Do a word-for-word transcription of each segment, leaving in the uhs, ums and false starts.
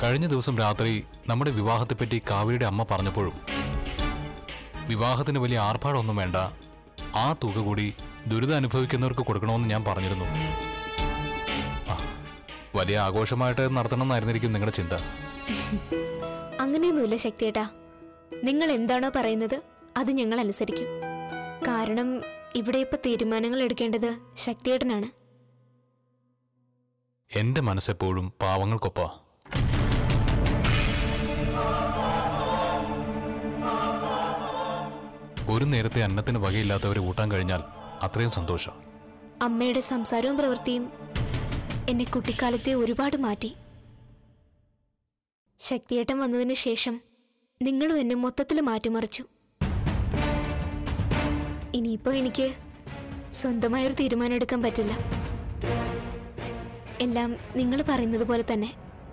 കഴിഞ്ഞ ദിവസം രാത്രി നമ്മുടെ വിവാഹത്തെപ്പറ്റി കാവേരിയുടെ അമ്മ പറഞ്ഞപ്പോഴും വിവാഹത്തിന് വലിയ ആർഭാടമൊന്നും വേണ്ട, ആ തുക കൂടി ദുരിതം അനുഭവിക്കുന്നവർക്ക് കൊടുക്കണമെന്ന് ഞാൻ പറഞ്ഞിരുന്നു. വലിയ ആഘോഷമായിട്ട് നടത്തണമെന്നായിരുന്നിരിക്കും നിങ്ങളുടെ ചിന്ത. അങ്ങനെയൊന്നുമില്ല ശക്തിയേട്ടാ. നിങ്ങൾ എന്താണോ പറയുന്നത് അത് ഞങ്ങൾ അനുസരിക്കും. കാരണം ഇവിടെ ഇപ്പൊ തീരുമാനങ്ങൾ എടുക്കേണ്ടത് ശക്തിയേട്ടനാണ്. എന്റെ മനസ്സെപ്പോഴും പാവങ്ങൾക്കൊപ്പ. ഒരു നേരത്തെ അന്നത്തിന് വകയില്ലാത്തവരെ കൂട്ടാൻ കഴിഞ്ഞാൽ അത്രയും സന്തോഷം. അമ്മയുടെ സംസാരവും പ്രവൃത്തിയും എന്നെ കുട്ടിക്കാലത്തെ ഒരുപാട് മാറ്റി. ശക്തിയേട്ടൻ വന്നതിന് ശേഷം നിങ്ങളും എന്നെ മൊത്തത്തിൽ മാറ്റിമറിച്ചു. ഇനിയിപ്പോ എനിക്ക് സ്വന്തമായൊരു തീരുമാനം എടുക്കാൻ പറ്റില്ല. എല്ലാം നിങ്ങൾ പറയുന്നത് പോലെ തന്നെ.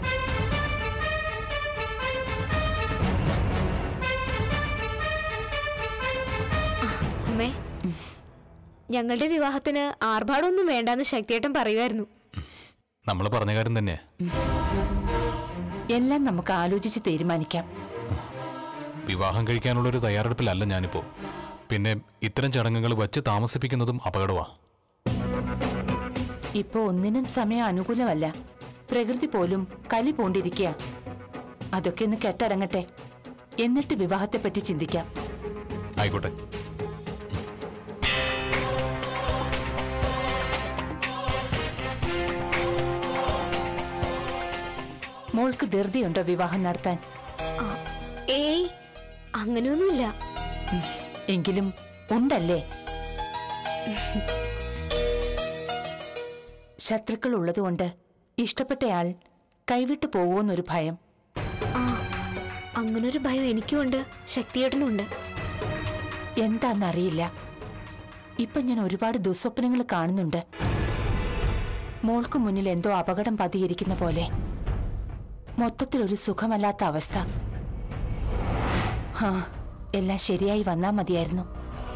അമ്മേ, ഞങ്ങളുടെ വിവാഹത്തിന് ആർഭാടമൊന്നും വേണ്ടെന്ന് ശക്തിയേട്ടൻ പറയുമായിരുന്നു. നമ്മൾ പറഞ്ഞ കാര്യം തന്നെ. എല്ലാം നമുക്ക് ആലോചിച്ച് തീരുമാനിക്കാം. വിവാഹം കഴിക്കാനുള്ളൊരു തയ്യാറെടുപ്പിലല്ല ഞാനിപ്പോ. പിന്നെ ഇത്തരം ചടങ്ങുകൾ വച്ച് താമസിപ്പിക്കുന്നതും അപകടമാ. ഇപ്പൊ ഒന്നിനും സമയം അനുകൂലമല്ല. പ്രകൃതി പോലും കലി പൂണ്ടിരിക്കുക. അതൊക്കെ ഒന്ന് കെട്ടടങ്ങട്ടെ, എന്നിട്ട് വിവാഹത്തെപ്പറ്റി ചിന്തിക്കാം. ആയിക്കോട്ടെ. മോൾക്ക് ധൃതിയുണ്ടോ വിവാഹം നടത്താൻ? ഏയ്, അങ്ങനെയൊന്നുമില്ല. എങ്കിലും ഉണ്ടല്ലേ. ശത്രുക്കൾ ഉള്ളതുകൊണ്ട് ഇഷ്ടപ്പെട്ടയാൾ കൈവിട്ടു പോവോന്നൊരു ഭയം. ആ, അങ്ങനൊരു ഭയം എനിക്കുമുണ്ട്, ശക്തിയേട്ടനുണ്ട്. എന്താന്നറിയില്ല, ഇപ്പൊ ഞാൻ ഒരുപാട് ദുസ്വപ്നങ്ങൾ കാണുന്നുണ്ട്. മോൾക്ക് മുന്നിൽ എന്തോ അപകടം പതിയിരിക്കുന്ന പോലെ. മൊത്തത്തിലൊരു സുഖമല്ലാത്ത അവസ്ഥ. ഹാ, എല്ലാം ശരിയായി വന്നാ മതിയായിരുന്നു.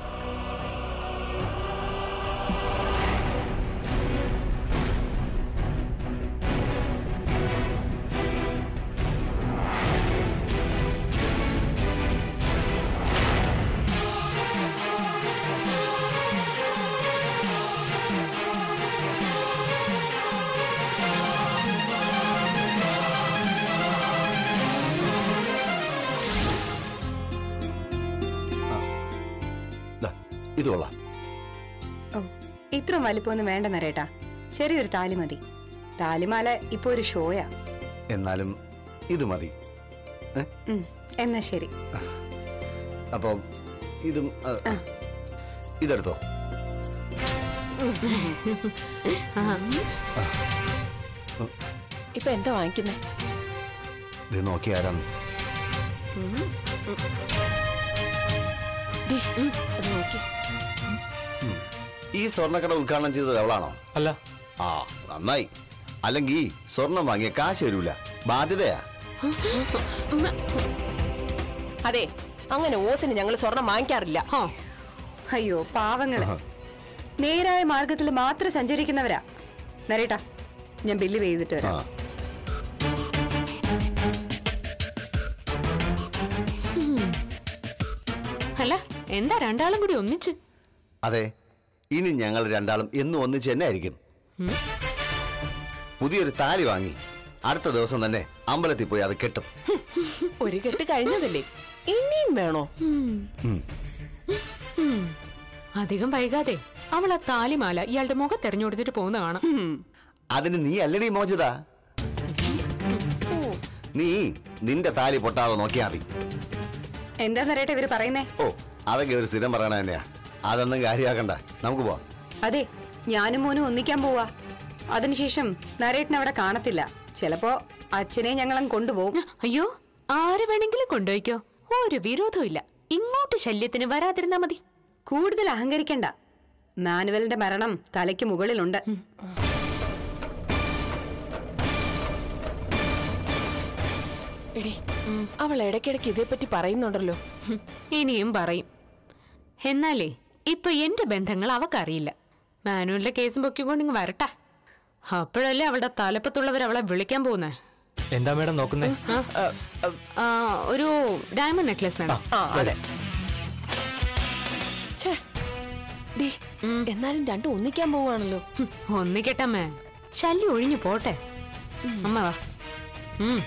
ഇത് കൊള്ളാം. ഓ, ഇത്രയും വലിപ്പമൊന്നും വേണ്ട നരേട്ടാ. ചെറിയൊരു താലി മതി. താലിമാല ഇപ്പൊ ഒരു ഷോയാ. എന്നാലും ഇത് മതി. എന്നാ ശരി. അപ്പൊ ഇതും ഇതെടുത്തോ. ഇപ്പൊ എന്താ വാങ്ങിക്കുന്നേ? ഇത് നോക്കി ആരാന്ന്. ഈ സ്വർണ്ണക്കട ഉദ്ഘാടനം ചെയ്തത് അവളാണോ? അല്ല. ആ, നന്നായി. അല്ലെങ്കിൽ സ്വർണം വാങ്ങിയ കാശ് വരൂല, ബാധ്യതയാ. അതെ, അങ്ങനെ ഓസിന് ഞങ്ങൾ സ്വർണം വാങ്ങിക്കാറില്ല. അയ്യോ പാവങ്ങള്, നേരായ മാർഗത്തിൽ മാത്രം സഞ്ചരിക്കുന്നവരാ. നരേട്ടാ, ഞാൻ ബില്ല് ചെയ്തിട്ട് വരാം. അല്ല, എന്താ രണ്ടാളും കൂടി ഒന്നിച്ച്? അതെ, ഇനി ഞങ്ങൾ രണ്ടാളും എന്നും ഒന്നിച്ച് തന്നെ ആയിരിക്കും. പുതിയൊരു താലി വാങ്ങി അടുത്ത ദിവസം തന്നെ അമ്പലത്തിൽ പോയി അത് കെട്ടും. ഒരു കെട്ട് കഴിഞ്ഞതല്ലേ, ഇനിയും വേണോ? അധികം വൈകാതെ അവൾ ആ താലിമാല ഇയാളുടെ മുഖം തെരഞ്ഞു കൊടുത്തിട്ട് പോകുന്ന കാണാം. അതിന് നീ അല്ലടി മോചിത. നീ നിന്റെ താലി പൊട്ടാതെ നോക്കിയാ മതി. എന്താ നരേട്ടാ ഇവര് പറയുന്നേ? ഓ, അതൊക്കെ ഒരു സ്ഥിരം പറയണ തന്നെയാ. അതൊന്നും കാര്യമാക്കണ്ട, നമുക്ക് പോവാം. അതെ, ഞാനും മോനും ഒന്നിക്കാൻ പോവാ. അതിനുശേഷം നരേട്ടൻ അവിടെ കാണത്തില്ല. ചിലപ്പോ അച്ഛനെ ഞങ്ങളും കൊണ്ടുപോകും. അയ്യോ, ആര് വേണമെങ്കിലും കൊണ്ടുപോയിക്കോ, ഒരു വിരോധവും ഇല്ല. ഇങ്ങോട്ട് ശല്യത്തിന് വരാതിരുന്നാ മതി. കൂടുതൽ അഹങ്കരിക്കണ്ട. മാനുവലിന്റെ മരണം തലയ്ക്ക് മുകളിലുണ്ട്. എടി, അവൾ ഇടയ്ക്കിടയ്ക്ക് ഇതേപ്പറ്റി പറയുന്നുണ്ടല്ലോ. ഇനിയും പറയും. എന്നാലേ ഇപ്പൊ എന്റെ ബന്ധങ്ങൾ അവക്കറിയില്ല. മാനുവലിന്റെ കേസും പൊക്കിക്കൊണ്ട് ഇങ്ങ് വരട്ടെ. അപ്പോഴല്ലേ അവളുടെ തലപ്പത്തുള്ളവർ അവളെ വിളിക്കാൻ പോകുന്നേ. എന്താ മേഡം നോക്കുന്നേ? ആ, ഒരു ഡയമണ്ട് നെക്ലസ് വേണം. ആ അതെ. എന്നാലും രണ്ടും ഒന്നിക്കാൻ പോവാണല്ലോ. ഒന്നിക്കട്ടമ്മേ, ശല്യം ഒഴിഞ്ഞു പോട്ടെ. അമ്മ വാ. ഉം.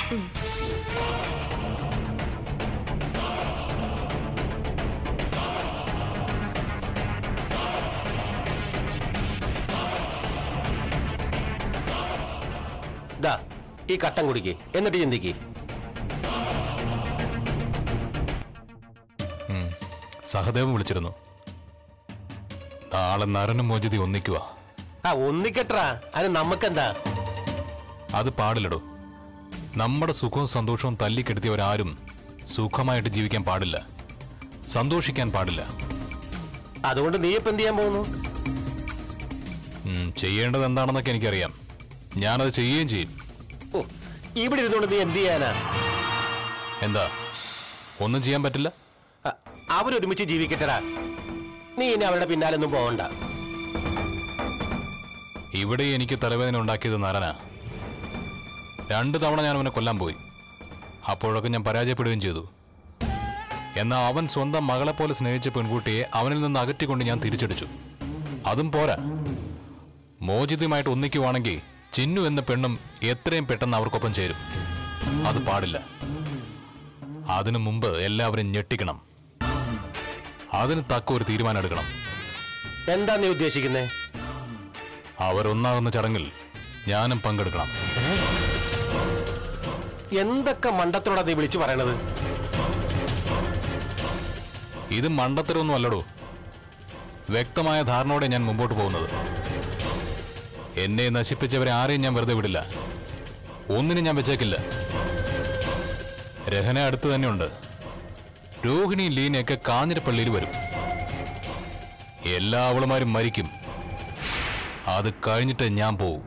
ദാ ഈ കട്ടൻ കുടിക്ക്, എന്നിട്ട് ചിന്തിക്ക്. സഹദേവൻ വിളിച്ചിരുന്നു. നാളെ നരനും മോചിതി ഒന്നിക്കുക. ആ ഒന്നിക്കട്ടാ, അതിന് നമുക്കെന്താ? അത് പാടില്ലടോ. നമ്മുടെ സുഖവും സന്തോഷവും തല്ലിക്കെടുത്തിയവരാരും സുഖമായിട്ട് ജീവിക്കാൻ പാടില്ല, സന്തോഷിക്കാൻ പാടില്ല. അതുകൊണ്ട് നീ ഇപ്പൊ എന്ത് ചെയ്യാൻ പോകുന്നു? ചെയ്യേണ്ടത് എന്താണെന്നൊക്കെ എനിക്കറിയാം. ഞാനത് ചെയ്യുകയും ചെയ്യും. ഓ, ഇവിടെ ഇരുന്നോണ്ട് നീ എന്ത് ചെയ്യാനാ? എന്താ, ഒന്നും ചെയ്യാൻ പറ്റില്ല? അവരൊരുമിച്ച് ജീവിക്കട്ടടാ. നീ ഇനി അവരുടെ പിന്നാലൊന്നും പോകണ്ട. ഇവിടെ എനിക്ക് തലവേദന ഉണ്ടാക്കിയത് നരനാ. രണ്ടു തവണ ഞാൻ അവനെ കൊല്ലാൻ പോയി. അപ്പോഴൊക്കെ ഞാൻ പരാജയപ്പെടുകയും ചെയ്തു. എന്നാൽ അവൻ സ്വന്തം മകളെ പോലെ സ്നേഹിച്ച പെൺകുട്ടിയെ അവനിൽ നിന്ന് അകറ്റിക്കൊണ്ട് ഞാൻ തിരിച്ചടിച്ചു. അതും പോരാ, മോചിതയുമായിട്ട് ഒന്നിക്കുവാണെങ്കിൽ ചിന്നു എന്ന പെണ്ണും എത്രയും പെട്ടെന്ന് അവർക്കൊപ്പം ചേരും. അത് പാടില്ല. അതിനു മുമ്പ് എല്ലാവരും ഞെട്ടിക്കണം. അതിന് തക്ക ഒരു തീരുമാനം എടുക്കണം. എന്താ നീ ഉദ്ദേശിക്കുന്നേ? അവരൊന്നാകുന്ന ചടങ്ങിൽ ഞാനും പങ്കെടുക്കണം. എന്തൊക്കെ മണ്ടത്തോടാ നീ വിളിച്ചു പറയണത്? ഇത് മണ്ടത്തരമൊന്നും അല്ലടോ. വ്യക്തമായ ധാരണയോടെ ഞാൻ മുമ്പോട്ട് പോകുന്നത്. എന്നെ നശിപ്പിച്ചവരെ ആരെയും ഞാൻ വെറുതെ വിടില്ല. ഒന്നിനും ഞാൻ വെച്ചേക്കില്ല. രഹന അടുത്ത് തന്നെയുണ്ട്. രോഹിണി ലീനയൊക്കെ കാഞ്ഞിരപ്പള്ളിയിൽ വരും. എല്ലാ അവളുമാരും മരിക്കും. അത് കഴിഞ്ഞിട്ട് ഞാൻ പോവും.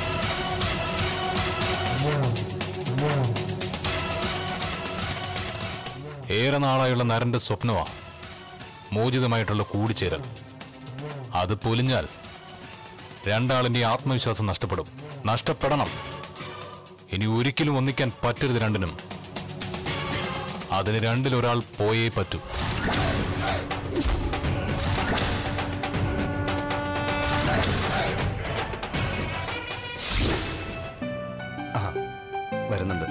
ഏറെ നാളായുള്ള നരന്റെ സ്വപ്നമാ മോചിതമായിട്ടുള്ള കൂടിച്ചേരൽ. അത് പൊലിഞ്ഞാൽ രണ്ടാളിന്റെ ആത്മവിശ്വാസം നഷ്ടപ്പെടും. നഷ്ടപ്പെടണം. ഇനി ഒരിക്കലും ഒന്നിക്കാൻ പറ്റരുത് രണ്ടിനും. അതിന് രണ്ടിലൊരാൾ പോയേ പറ്റൂ. വരുന്നുണ്ട്.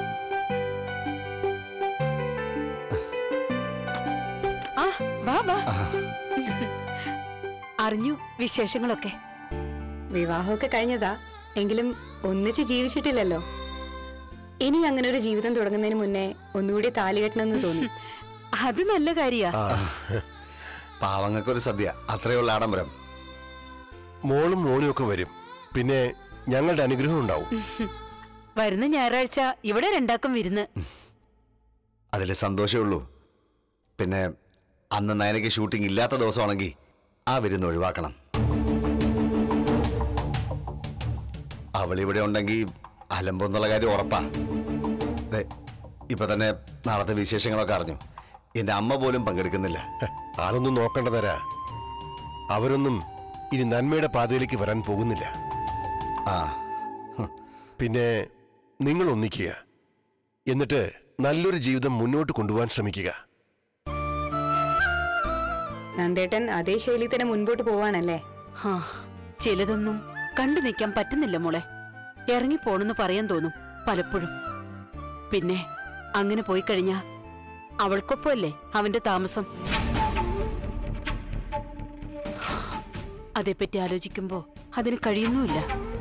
അറിഞ്ഞു വിശേഷങ്ങളൊക്കെ. വിവാഹമൊക്കെ കഴിഞ്ഞതാ, എങ്കിലും ഒന്നിച്ച് ജീവിച്ചിട്ടില്ലല്ലോ. ഇനി അങ്ങനെ ഒരു ജീവിതം തുടങ്ങുന്നതിന് മുന്നേ ഒന്നുകൂടി താലി കെട്ടണമെന്ന് തോന്നി. അത് നല്ല കാര്യാ. പാവങ്ങൾക്കൊരു സദ്യ, അത്രയുള്ള ആഡംബരം. മോളും മോനും ഒക്കെ വരും. പിന്നെ ഞങ്ങളുടെ അനുഗ്രഹം ഉണ്ടാവും. വരുന്ന ഞായറാഴ്ച ഇവിടെ രണ്ടാക്കും വിരുന്ന്. അതിൽ സന്തോഷമേ ഉള്ളൂ. പിന്നെ അന്ന് നയനയ്ക്ക് ഷൂട്ടിംഗ് ഇല്ലാത്ത ദിവസമാണെങ്കിൽ ആ വിരുന്ന് ഒഴിവാക്കണം. അവളിവിടെ ഉണ്ടെങ്കിൽ അലമ്പെന്നുള്ള കാര്യം ഉറപ്പാ. ഇപ്പൊ തന്നെ നാളത്തെ വിശേഷങ്ങളൊക്കെ അറിഞ്ഞു. എന്റെ അമ്മ പോലും പങ്കെടുക്കുന്നില്ല. അതൊന്നും നോക്കണ്ട തരാ. അവരൊന്നും ഇനി നന്മയുടെ പാതയിലേക്ക് വരാൻ പോകുന്നില്ല. ആ പിന്നെ നിങ്ങൾ ഒന്നിക്കുക, എന്നിട്ട് നല്ലൊരു ജീവിതം മുന്നോട്ട് കൊണ്ടുപോകാൻ ശ്രമിക്കുക. നന്ദേട്ടൻ അതേ ശൈലി തന്നെ മുൻപോട്ട് പോവാണല്ലേ? ചിലതൊന്നും കണ്ടു നിൽക്കാൻ പറ്റുന്നില്ല മോളെ. ഇറങ്ങിപ്പോണെന്ന് പറയാൻ തോന്നും പലപ്പോഴും. പിന്നെ അങ്ങനെ പോയി കഴിഞ്ഞാ അവൾക്കൊപ്പമല്ലേ അവന്റെ താമസം. അതേപ്പറ്റി ആലോചിക്കുമ്പോ അതിന് കഴിയുന്നുമില്ല.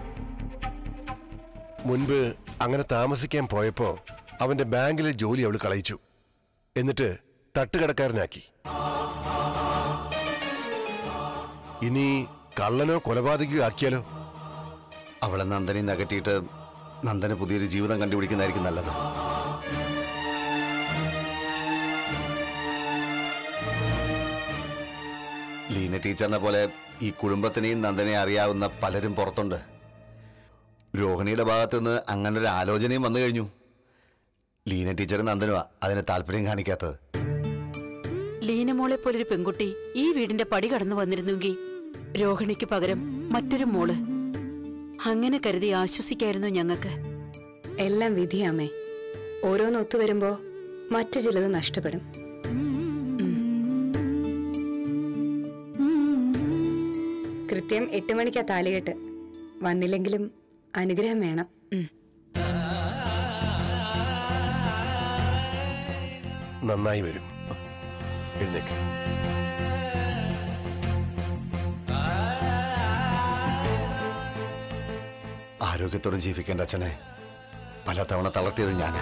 മുൻപ് അങ്ങനെ താമസിക്കാൻ പോയപ്പോ അവന്റെ ബാങ്കിലെ ജോലി അവൾ കളയിച്ചു. എന്നിട്ട് തട്ടുകടക്കാരനാക്കി. ഇനി കള്ളനോ കൊലപാതകയോ ആക്കിയാലോ? അവളെ നന്ദനെ നകറ്റിയിട്ട് നന്ദന് പുതിയൊരു ജീവിതം കണ്ടുപിടിക്കുന്നതായിരിക്കും നല്ലത്. ലീന ടീച്ചറിനെ പോലെ ഈ കുടുംബത്തിനെയും നന്ദനെ അറിയാവുന്ന പലരും പുറത്തുണ്ട്. രോഹിണിയുടെ ഭാഗത്തുനിന്ന് അങ്ങനെ ഒരു ആലോചനയും വന്നു കഴിഞ്ഞു. ലീന ടീച്ചർ നന്ദനുവാ അതിന് താല്പര്യം കാണിക്കാത്തത്. ലീനമോളെ പോലൊരു പെൺകുട്ടി ഈ വീടിന്റെ പടി കടന്നു വന്നിരുന്നെങ്കിൽ രോഹിണിക്ക് പകരം മറ്റൊരു മോള്, അങ്ങനെ കരുതി ആശ്വസിക്കായിരുന്നു ഞങ്ങൾക്ക്. എല്ലാം വിധിയാമേ. ഓരോന്ന് ഒത്തുവരുമ്പോ മറ്റു ചിലത് നഷ്ടപ്പെടും. കൃത്യം എട്ട് മണിക്കാ താലികെട്ട്. വന്നില്ലെങ്കിലും അനുഗ്രഹം വേണം. നന്നായി വരും. എഴുന്നേക്ക്. ആരോഗ്യത്തോടെ ജീവിക്കേണ്ട അച്ഛനെ പലതവണ തളർത്തിയത് ഞാന്.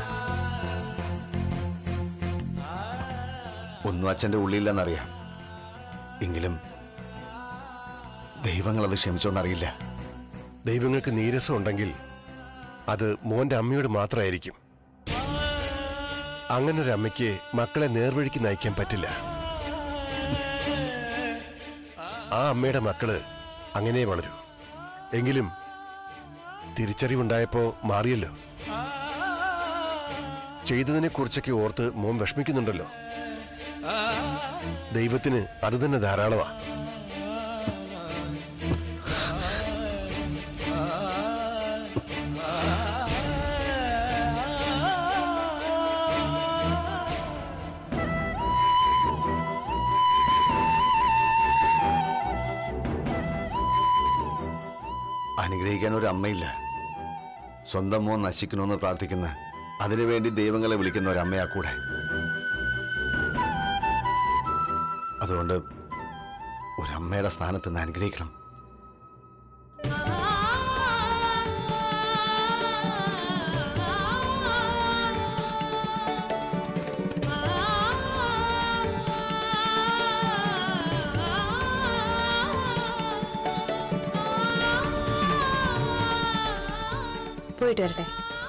ഒന്നും അച്ഛന്റെ ഉള്ളിലെന്നറിയാം. എങ്കിലും ദൈവങ്ങൾ അത് ക്ഷമിച്ചോന്നറിയില്ല. ദൈവങ്ങൾക്ക് നീരസം ഉണ്ടെങ്കിൽ അത് മോന്റെ അമ്മയോട് മാത്രമായിരിക്കും. അങ്ങനൊരു അമ്മയ്ക്ക് മക്കളെ നേർവഴിക്ക് നയിക്കാൻ പറ്റില്ല. ആ അമ്മയുടെ മക്കള് അങ്ങനെ വളരൂ. എങ്കിലും തിരിച്ചറിവുണ്ടായപ്പോ മാറിയല്ലോ. ചെയ്തതിനെ കുറിച്ചൊക്കെ ഓർത്ത് മോൻ വിഷമിക്കുന്നുണ്ടല്ലോ. ദൈവത്തിന് അത് തന്നെ ധാരാളമാ. അനുഗ്രഹിക്കാൻ ഒരു അമ്മയില്ല. സ്വന്തം മോൻ നശിക്കണമെന്ന് പ്രാർത്ഥിക്കുന്ന, അതിനുവേണ്ടി ദൈവങ്ങളെ വിളിക്കുന്ന ഒരു അമ്മയാ കൂടെ. അതുകൊണ്ട് ഒരമ്മയുടെ സ്ഥാനത്ത് നിന്ന് അനുഗ്രഹിക്കണം. പോയിട്ട് വരട്ടെ.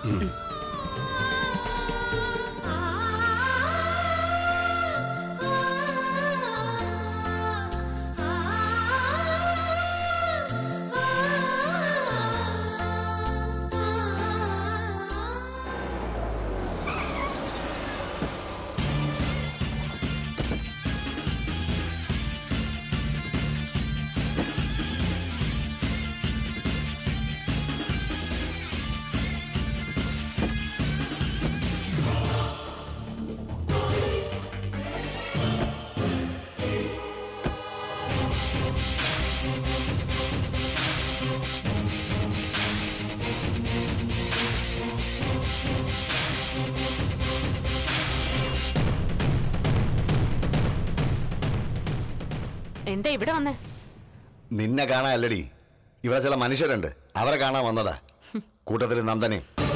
എന്താ ഇവിടെ വന്നേ? നിന്നെ കാണാനല്ലടി, ഇവിടെ ചില മനുഷ്യരുണ്ട്, അവരെ കാണാൻ വന്നതാ. കൂട്ടത്തിൽ നന്ദനെ.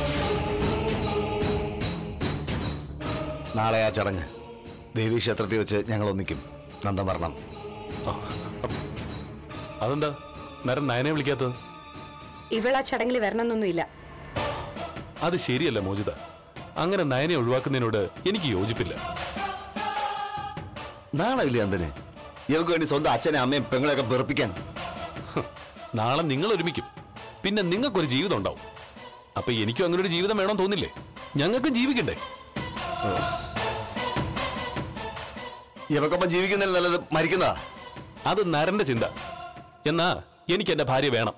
നാളെ ആ ചടങ്ങ് ദേവീക്ഷേത്രത്തിൽ വെച്ച് ഞങ്ങൾ ഒന്നിക്കും. നന്ദൻ വരണം. അതെന്താ നേരം നയനെ വിളിക്കാത്തത്? ഇവളാ ചടങ്ങിൽ വരണമെന്നൊന്നുമില്ല. അത് ശരിയല്ല മോചിത. അങ്ങനെ നയനെ ഒഴിവാക്കുന്നതിനോട് എനിക്ക് യോജിപ്പില്ല. നാളെ നന്ദന് ഇവർക്ക് വേണ്ടി സ്വന്തം അച്ഛനെ അമ്മയും പെങ്ങളെയൊക്കെ വെറുപ്പിക്കാൻ. നാളെ നിങ്ങൾ ഒരുമിക്കും, പിന്നെ നിങ്ങൾക്കൊരു ജീവിതം ഉണ്ടാവും. അപ്പൊ എനിക്കും അങ്ങനെ ഒരു ജീവിതം വേണമെന്ന് തോന്നില്ലേ? ഞങ്ങൾക്കും ജീവിക്കണ്ടേ? ഇവക്കൊപ്പം ജീവിക്കുന്നതിൽ നല്ലത് മരിക്കുന്നതാ. അത് നരന്റെ ചിന്ത. എന്നാ എനിക്ക് എന്റെ ഭാര്യ വേണം.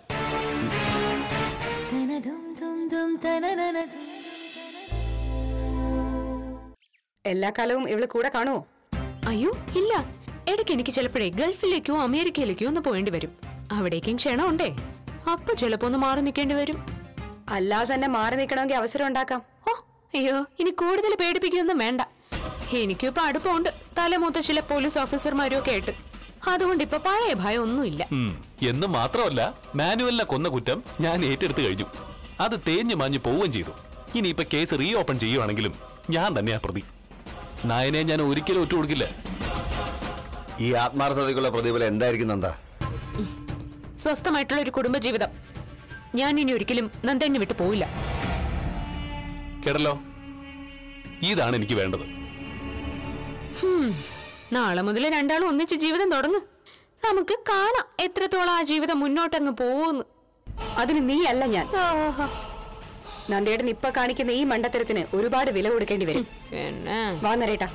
എല്ലാ കാലവും ഇവള് കൂടെ കാണുമോ? അയ്യോ ഇല്ല. ഇടയ്ക്ക് എനിക്ക് ചിലപ്പോഴേ ഗൾഫിലേക്കോ അമേരിക്കയിലേക്കോ ഒന്ന് പോയേണ്ടി വരും. അവിടേക്കും ക്ഷണം ഉണ്ടേ. അപ്പൊ ചിലപ്പോ ഒന്ന് മാറി നിൽക്കേണ്ടി വരും. അല്ലാതെ തന്നെ മാറി നിൽക്കണമെങ്കിൽ അവസരം ഉണ്ടാക്കാം. ഓ അയ്യോ, ഇനി കൂടുതൽ പേടിപ്പിക്കൊന്നും വേണ്ട. എനിക്കിപ്പോ അടുപ്പമുണ്ട് തലമൂത്ത ചില പോലീസ് ഓഫീസർമാരും ഒക്കെ ആയിട്ട്. അതുകൊണ്ട് ഇപ്പൊ പഴയ ഭയം ഒന്നുമില്ല. എന്ന് മാത്രമല്ല, മാനുവലിനെ കൊന്ന കുറ്റം ഞാൻ ഏറ്റെടുത്ത് കഴിഞ്ഞു. അത് തേഞ്ഞു മാഞ്ഞു പോവുകയും ചെയ്തു. ഇനിയിപ്പൊ കേസ് റീ ഓപ്പൺ ചെയ്യുവാണെങ്കിലും ഞാൻ തന്നെയാ പ്രതി. നായനെ ഞാൻ ഒരിക്കലും ഒറ്റ കൊടുക്കില്ല. ഈ ആത്മാർത്ഥതയ്ക്കുള്ള പ്രതിഫലം എന്തായിരിക്കും നന്ദ? സ്വസ്ഥമായിട്ടുള്ള ഒരു കുടുംബജീവിതം. ഞാൻ ഇനി ഒരിക്കലും നന്ദനെ വിട്ടു പോയില്ല. കേട്ടല്ലോ, ഇതാണ് എനിക്ക് വേണ്ടത്. നാളെ മുതൽ രണ്ടാളും ഒന്നിച്ച് ജീവിതം തുടങ്ങ്. നമുക്ക് കാണാം എത്രത്തോളം ആ ജീവിതം മുന്നോട്ടങ്ങ് പോകുന്നു. അതിന് നീ അല്ല ഞാൻ. നന്ദേട്ടൻ ഇപ്പൊ കാണിക്കുന്ന ഈ മണ്ടത്തരത്തിന് ഒരുപാട് വില കൊടുക്കേണ്ടി വരും. വാ നരേട്ടാ.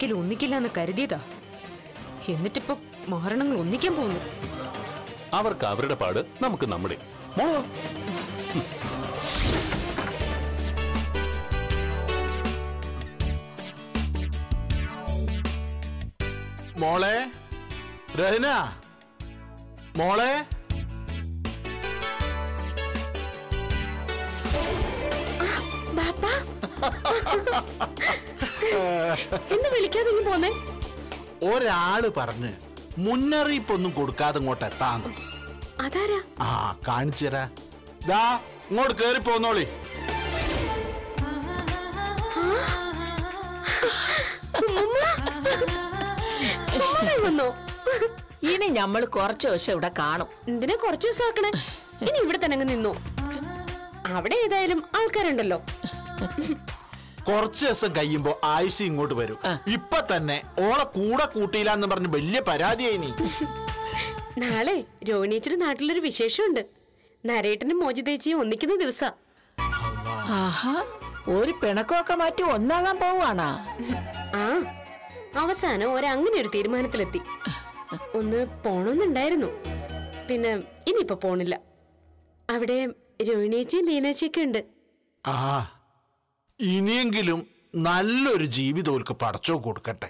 ഒരിക്കലും ഒന്നിക്കില്ല എന്ന് കരുതിയതാ. എന്നിട്ടിപ്പോ മാരണങ്ങൾ ഒന്നിക്കാൻ പോകുന്നു. അവർക്ക് അവരുടെ പാട്, നമുക്ക് നമ്മുടെ. മോളെ രഹന, മോളെ. എന്ന് വിളിക്കാതെ ഇങ്ങ് പോന്നേ. ഒരാള് പറഞ്ഞ് മുന്നറിയിപ്പൊന്നും കൊടുക്കാതെ ഇങ്ങോട്ട് എത്താന്ന്. അതാരാ? ആ കാണിച്ചു തരാ. ദാ ഇങ്ങോട്ട് കേറി പോന്നോളി. ഇനി ഞമ്മള് കുറച്ചു ദിവസം ഇവിടെ കാണും. എന്തിനാ കുറച്ചു ദിവസം ആക്കണേ? ഇനി ഇവിടെ തന്നെ അങ്ങ് നിന്നു. അവിടെ ഏതായാലും ആൾക്കാരുണ്ടല്ലോ. കുറച്ചു ദിവസം കഴിയുമ്പോ ആയിഷി ഇങ്ങോട്ട് വരും. ഇപ്പൊ തന്നെ ഓളെ കൂടെ കൂട്ടിയില്ലാന്ന് പറഞ്ഞ് വലിയ പരാതിയായി. നാളെ രോഹിണീച്ചിയുടെ നാട്ടിലൊരു വിശേഷമുണ്ട്. നരേട്ടനും മോചിതേച്ചിയും ഒന്നിക്കുന്ന ദിവസാ. ആഹാ, ഒരു പിണക്കമൊക്കെ മാറ്റി ഒന്നാകാൻ പോവാണാ? ആ, അവസാനം ഒരങ്ങനെ ഒരു തീരുമാനത്തിലെത്തി. ഒന്ന് പോണോന്നുണ്ടായിരുന്നു, പിന്നെ ഇനിയിപ്പൊ പോണില്ല. അവിടെ രോഹിണീച്ചിയും ലീനേച്ചിയൊക്കെ ഉണ്ട്. ആ, ഇനിയെങ്കിലും നല്ലൊരു ജീവിതോൽക്ക് പടച്ചോ കൊടുക്കട്ടെ.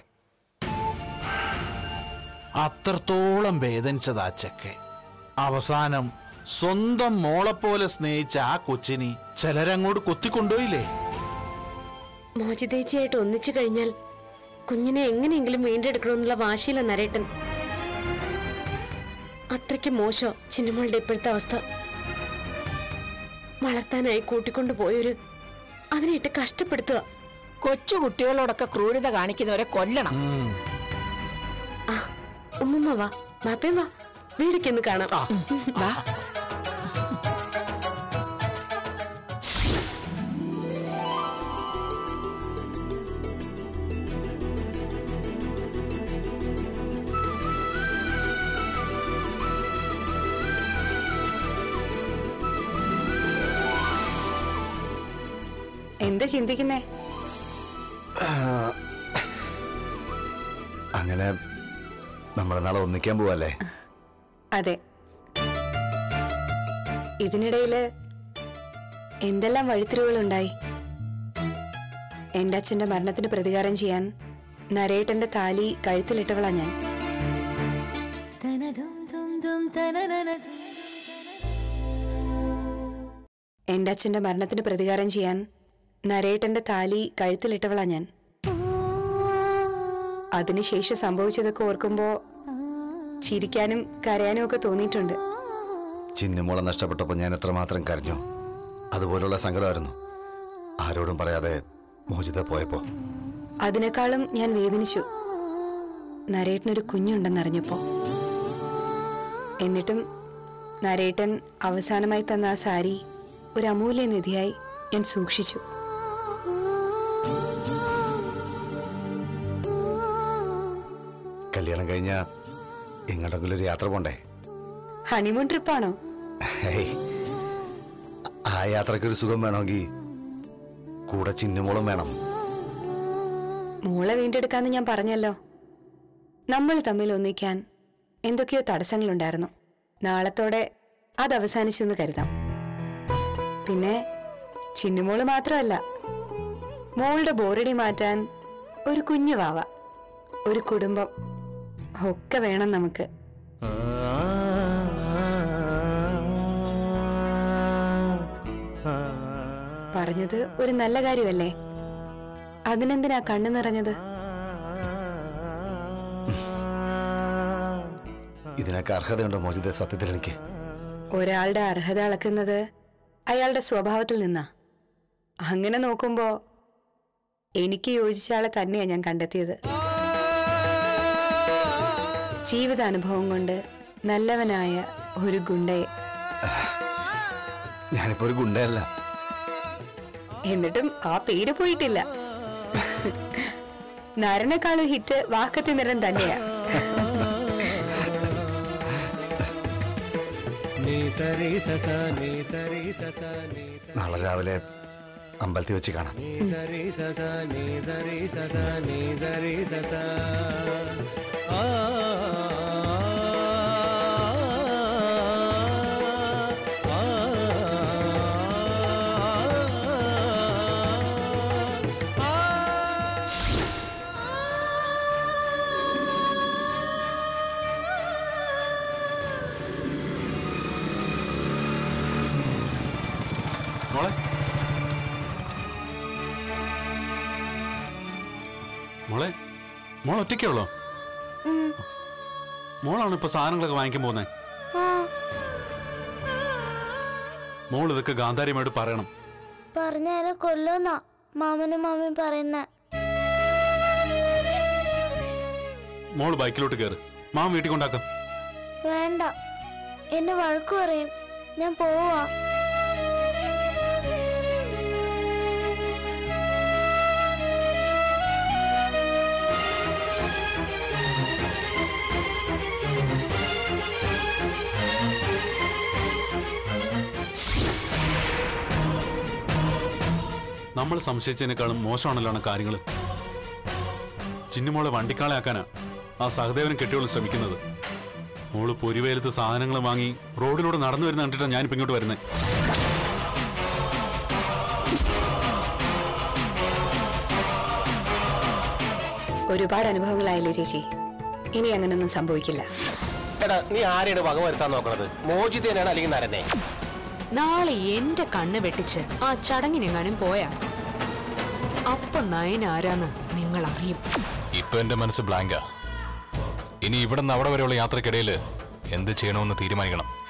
അത്രത്തോളം വേദനിച്ചതാ ചെക്കെ. അവസാനം സ്വന്തം മോളെപ്പോലെ സ്നേഹിച്ച ആ കൊച്ചിനെ ചിലരങ്ങോട്ട് കൊത്തിക്കൊണ്ടുപോയില്ലേ? മോചിതേച്ചിയായിട്ട് ഒന്നിച്ചു കഴിഞ്ഞാൽ കുഞ്ഞിനെ എങ്ങനെയെങ്കിലും വീണ്ടെടുക്കണമെന്നുള്ള വാശിയില്ല നരേട്ടൻ. അത്രയ്ക്ക് മോശോ ചിന്നമ്മളുടെ ഇപ്പോഴത്തെ അവസ്ഥ. വളർത്താനായി കൂട്ടിക്കൊണ്ടു പോയൊരു അതിനെ ഇട്ട് കഷ്ടപ്പെടുത്തുക. കൊച്ചു കുട്ടികളോടൊക്കെ ക്രൂരത കാണിക്കുന്നവരെ കൊല്ലണം. ആ, ഉമ്മ വാ, ബാപ്പയും വാ, വീടൊക്കെ ഒന്ന് കാണാം. വാ. എന്താ ചിന്തിക്കുന്നേ? അങ്ങനെ നമ്മൾ നാളെ ഒന്നിക്കാൻ പോവല്ലേ? അതെ. ഇതിനിടയില് എന്തെല്ലാം വഴിത്തിരിവുകളുണ്ടായി. എന്റെ അച്ഛന്റെ മരണത്തിന് പ്രതികാരം ചെയ്യാൻ നരേട്ടന്റെ താലി കഴുത്തിലിട്ടവളാ ഞാൻ. എന്റെ അച്ഛന്റെ മരണത്തിന് പ്രതികാരം ചെയ്യാൻ നരേട്ടന്റെ താലി കഴുത്തിലിട്ടവളാ ഞാൻ. അതിനുശേഷം സംഭവിച്ചതൊക്കെ ഓർക്കുമ്പോ ചിരിക്കാനും കരയാനും ഒക്കെ തോന്നിയിട്ടുണ്ട്. ചിന്നമോളെ നഷ്ടപ്പെട്ടപ്പോൾ ഞാൻ എത്രമാത്രം കരഞ്ഞു. അതുപോലുള്ള സങ്കടമായിരുന്നു ആരോടും പറയാതെ മോചിത പോയപ്പോ. അതിനേക്കാളും ഞാൻ വേദനിച്ചു നരേട്ടനൊരു കുഞ്ഞുണ്ടെന്നറിഞ്ഞപ്പോ. എന്നിട്ടും നരേട്ടൻ അവസാനമായി തന്ന ആ സാരി ഒരു അമൂല്യ നിധിയായി ഞാൻ സൂക്ഷിച്ചു. കല്യാണം കഴിഞ്ഞ എങ്ങോട്ടെങ്കിലും ഒരു യാത്ര പോണ്ടേ? ഹണിമൂൺ ട്രിപ്പാണോ? ആ യാത്രക്കൊരു സുഖം വേണമെങ്കിൽ കൂടെ ചിന്നമോളും വേണം. മോളെ വീണ്ടെടുക്കാന്ന് ഞാൻ പറഞ്ഞല്ലോ. നമ്മൾ തമ്മിൽ ഒന്നിക്കാൻ എന്തൊക്കെയോ തടസ്സങ്ങളുണ്ടായിരുന്നു. നാളത്തോടെ അത് അവസാനിച്ചു എന്ന് കരുതാം. പിന്നെ ചിന്നുമോള് മാത്രമല്ല, മോളുടെ ബോറടി മാറ്റാൻ ഒരു കുഞ്ഞു വാവ, ഒരു കുടുംബം ഒക്കെ വേണം നമുക്ക്. പറഞ്ഞത് ഒരു നല്ല കാര്യമല്ലേ? അതിനെന്തിനാ കണ്ണു നിറഞ്ഞത്? ഇതിനൊക്കെ അർഹതയുണ്ടോ മോചിത? സത്യത്തിൽ എനിക്ക് ഒരാളുടെ അർഹത അളക്കുന്നത് അയാളുടെ സ്വഭാവത്തിൽ നിന്നാ. അങ്ങനെ നോക്കുമ്പോ എനിക്ക് യോജിച്ച ആളെ തന്നെയാ ഞാൻ കണ്ടെത്തിയത്. ജീവിതാനുഭവം കൊണ്ട് നല്ലവനായ ഒരു ഗുണ്ടയെ. ഞാനിപ്പോ ഒരു ഗുണ്ടയല്ല. എന്നിട്ടും ആ പേര് പോയിട്ടില്ല. നരനേക്കാളും ഹിറ്റ് വാക്കത്തി നിറം തന്നെയാ. നാളെ രാവിലെ അമ്പലത്തിൽ വെച്ച് കാണാം. മോളെ മോളെ മോൾ ഒറ്റയ്ക്കുള്ളോ? മോളാണ് ഇപ്പൊ സാധനങ്ങളൊക്കെ വാങ്ങിക്കാൻ പോകുന്നത്. മോൾ ഇതൊക്കെ ഗാന്ധാരിയുമായിട്ട് പറയണം. പറഞ്ഞാലും കൊല്ലുന്നാ മാമനും മാമിയും പറയുന്ന. മോള് ബൈക്കിലോട്ട് കയറ്, മാം വീട്ടിൽ കൊണ്ടാക്കാം. വേണ്ട, എന്നെ വഴക്കു പറയും. ഞാൻ പോവാ. നമ്മൾ സംശയിച്ചതിനേക്കാളും മോശമാണല്ലാണ് കാര്യങ്ങൾ. ചിന്നുമോളെ വണ്ടിക്കാളെ ആക്കാനാ ആ സഹദേവനും കെട്ടിയോളും ശ്രമിക്കുന്നത്. മോള് പൊരിവേലത്ത് സാധനങ്ങൾ വാങ്ങി റോഡിലൂടെ നടന്നു വരുന്ന കണ്ടിട്ടാണ് ഞാനിപ്പോ ഇങ്ങോട്ട് വരുന്നത്. ഒരുപാട് അനുഭവങ്ങളായില്ലേ ചേച്ചി, ഇനി അങ്ങനൊന്നും സംഭവിക്കില്ല. എടാ, നീ ആരെയാണ് വക വരുത്താൻ നോക്കണത്? മോചിതനാണ് അല്ലെങ്കിൽ നരനെ? നാളെ എന്റെ കണ്ണ് വെട്ടിച്ച് ആ ചടങ്ങിനെങ്ങാനും പോയാ അപ്പൊ നയൻ ആരാന്ന് നിങ്ങൾ അറിയും. ഇപ്പൊ എന്റെ മനസ്സ് ബ്ലാങ്കാ. ഇനി ഇവിടെ നിന്ന് അവിടെ വരെയുള്ള യാത്രക്കിടയിൽ എന്ത് ചെയ്യണമെന്ന് തീരുമാനിക്കണം.